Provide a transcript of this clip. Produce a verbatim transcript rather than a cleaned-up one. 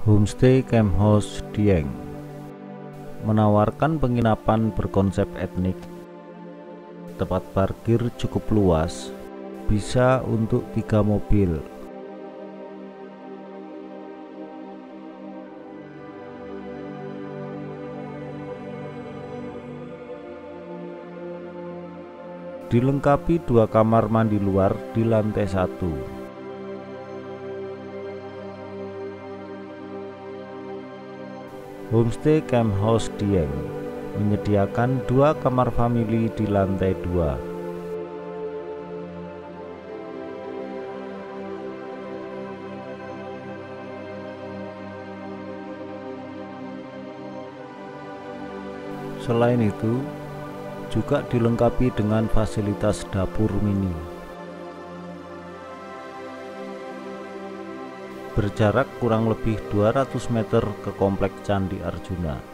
Homestay Camp House Dieng menawarkan penginapan berkonsep etnik. Tempat parkir cukup luas, bisa untuk tiga mobil. Dilengkapi dua kamar mandi luar di lantai satu. Homestay Camp House Dieng menyediakan dua kamar famili di lantai dua. Selain itu, juga dilengkapi dengan fasilitas dapur mini. Berjarak kurang lebih dua ratus meter ke Komplek Candi Arjuna.